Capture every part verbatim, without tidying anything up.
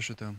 ajută.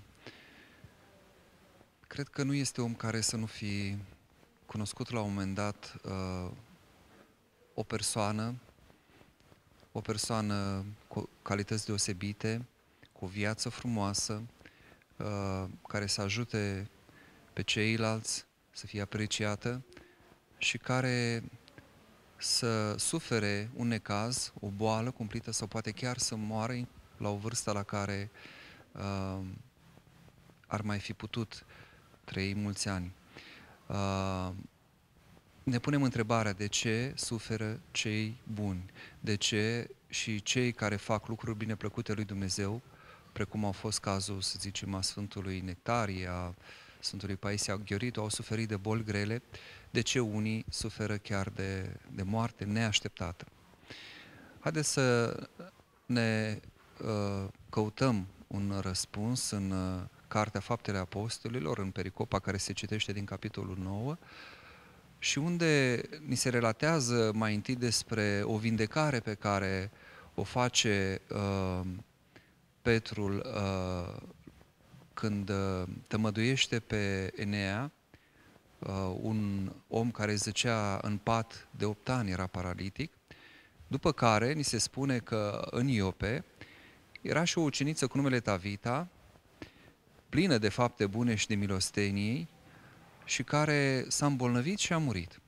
Cred că nu este om care să nu fi cunoscut la un moment dat uh, o persoană, o persoană cu calități deosebite, cu o viață frumoasă, uh, care să ajute pe ceilalți să fie apreciată și care să sufere un necaz, o boală cumplită sau poate chiar să moară la o vârstă la care uh, ar mai fi putut trăi mulți ani. Uh, ne punem întrebarea de ce suferă cei buni, de ce și cei care fac lucruri bineplăcute lui Dumnezeu, precum au fost cazul, să zicem, a Sfântului Nectarie, a Sfântului Paisie Aghioritu, au suferit de boli grele, de ce unii suferă chiar de, de moarte neașteptată. Haideți să ne uh, căutăm un răspuns în uh, Cartea Faptele Apostolilor, în pericopa care se citește din capitolul nouă, și unde ni se relatează mai întâi despre o vindecare pe care o face uh, Petrul uh, când uh, tămăduiește pe Enea, uh, un om care zăcea în pat de opt ani, era paralitic, după care ni se spune că în Iope era și o uceniță cu numele Tavita, plină de fapte bune și de milostenie, și care s-a îmbolnăvit și a murit.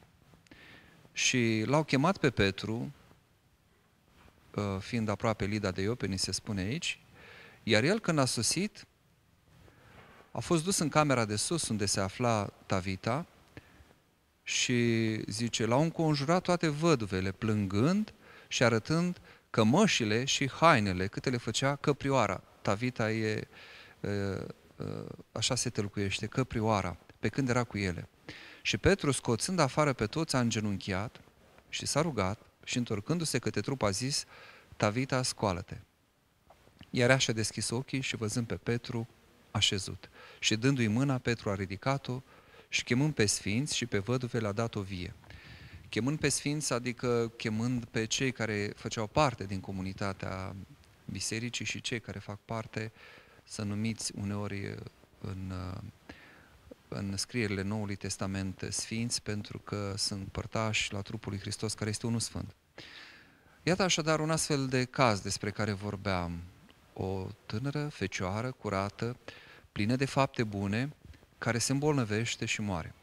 Și l-au chemat pe Petru, fiind aproape Lida de Iope, ni se spune aici, iar el, când a sosit, a fost dus în camera de sus, unde se afla Tavita, și zice, l-au înconjurat toate văduvele, plângând și arătând cămășile și hainele, câte le făcea căprioara. Tavita e, așa se tălcuiește, căprioara, pe când era cu ele. Și Petru, scoțând afară pe toți, a îngenunchiat și s-a rugat și, întorcându-se către trup, a zis, Tavita, scoală-te. Iar ea și-a deschis ochii și, văzând pe Petru, a șezut. Și dându-i mâna, Petru a ridicat-o și, chemând pe sfinți și pe văduve, le-a dat-o vie. Chemând pe sfinți, adică chemând pe cei care făceau parte din comunitatea bisericii și cei care fac parte, să numiți uneori în, în scrierile Noului Testament sfinți, pentru că sunt părtași la trupul lui Hristos, care este unul sfânt. Iată așadar un astfel de caz despre care vorbeam. O tânără fecioară, curată, plină de fapte bune, care se îmbolnăvește și moare.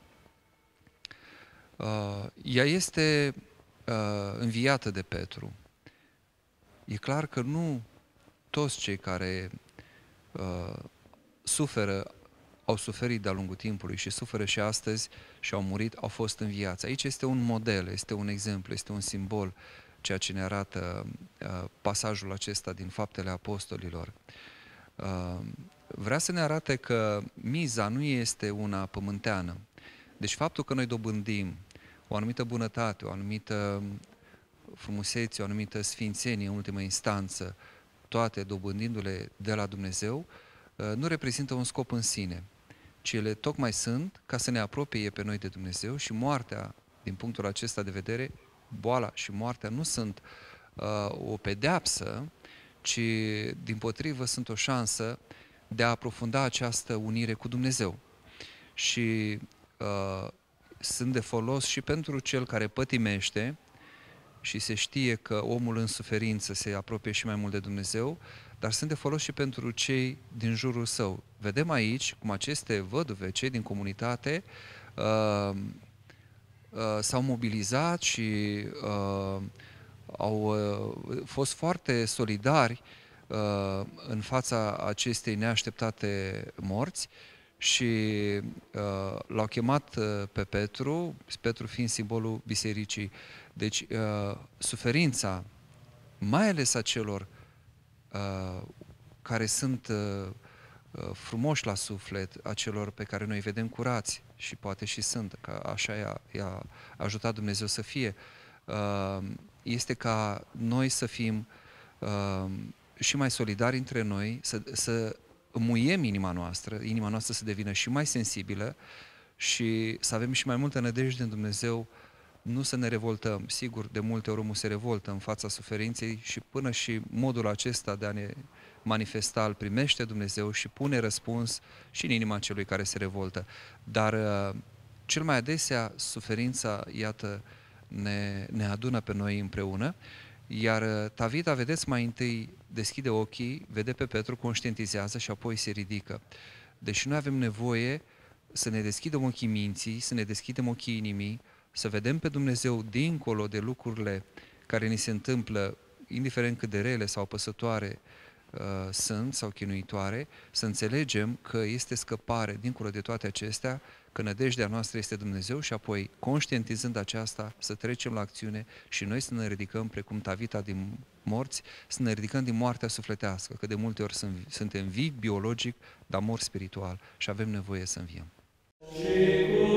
Ea este înviată de Petru. E clar că nu toți cei care suferă, au suferit de-a lungul timpului și suferă și astăzi și au murit, au fost înviați. Aici este un model, este un exemplu, este un simbol, ceea ce ne arată uh, pasajul acesta din Faptele Apostolilor. Uh, vrea să ne arate că miza nu este una pământeană. Deci faptul că noi dobândim o anumită bunătate, o anumită frumusețe, o anumită sfințenie în ultimă instanță, toate dobândindu-le de la Dumnezeu, uh, nu reprezintă un scop în sine, ci ele tocmai sunt ca să ne apropie pe noi de Dumnezeu și moartea, din punctul acesta de vedere, boala și moartea nu sunt uh, o pedeapsă, ci dimpotrivă sunt o șansă de a aprofunda această unire cu Dumnezeu. Și uh, sunt de folos și pentru cel care pătimește și se știe că omul în suferință se apropie și mai mult de Dumnezeu, dar sunt de folos și pentru cei din jurul său. Vedem aici cum aceste văduve, cei din comunitate, uh, uh, s-au mobilizat și uh, au uh, fost foarte solidari uh, în fața acestei neașteptate morți și uh, l-au chemat uh, pe Petru, Petru fiind simbolul bisericii. Deci, uh, suferința, mai ales a celor uh, care sunt uh, frumoși la suflet, a celor pe care noi îi vedem curați și poate și sunt, că așa i-a, i-a ajutat Dumnezeu să fie, uh, este ca noi să fim uh, și mai solidari între noi, să, să muiem inima noastră, inima noastră să devină și mai sensibilă și să avem și mai multă nădejde în Dumnezeu, nu să ne revoltăm. Sigur, de multe ori omul se revoltă în fața suferinței și până și modul acesta de a ne manifesta, îl primește Dumnezeu și pune răspuns și în inima celui care se revoltă. Dar cel mai adesea suferința, iată, ne, ne adună pe noi împreună, iar Tavita, vedeți, mai întâi deschide ochii, vede pe Petru, conștientizează și apoi se ridică. Deci noi avem nevoie să ne deschidem ochii minții, să ne deschidem ochii inimii, să vedem pe Dumnezeu dincolo de lucrurile care ni se întâmplă, indiferent cât de rele sau apăsătoare uh, sunt sau chinuitoare, să înțelegem că este scăpare dincolo de toate acestea, că nădejdea noastră este Dumnezeu și apoi, conștientizând aceasta, să trecem la acțiune și noi să ne ridicăm precum Tavita din morți, să ne ridicăm din moartea sufletească, că de multe ori suntem vii biologic, dar mor spiritual și avem nevoie să înviem.